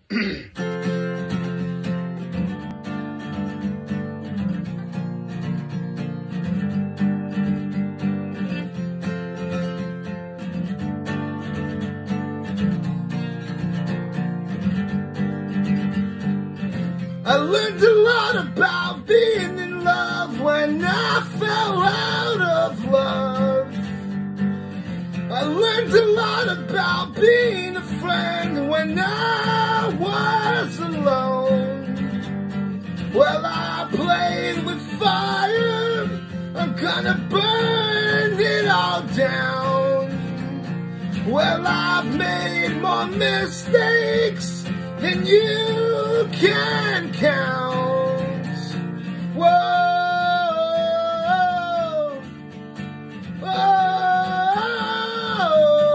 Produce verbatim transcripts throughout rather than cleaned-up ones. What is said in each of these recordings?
I learned a lot about being in love when I fell out of love. I learned a lot about being a friend when I was alone. Well, I played with fire, I'm gonna burn it all down. Well, I've made more mistakes than you can count. Whoa, whoa,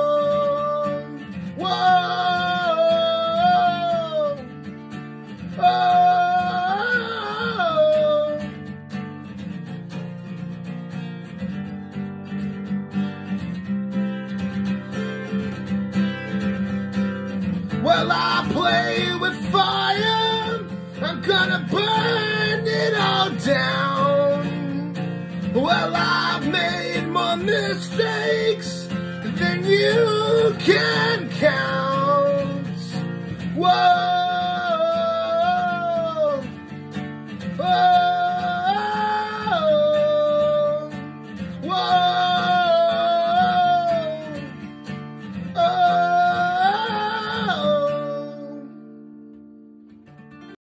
whoa, oh. Well, I play with fire, I'm gonna burn it all down. Well, I've made more mistakes than you can count. Whoa.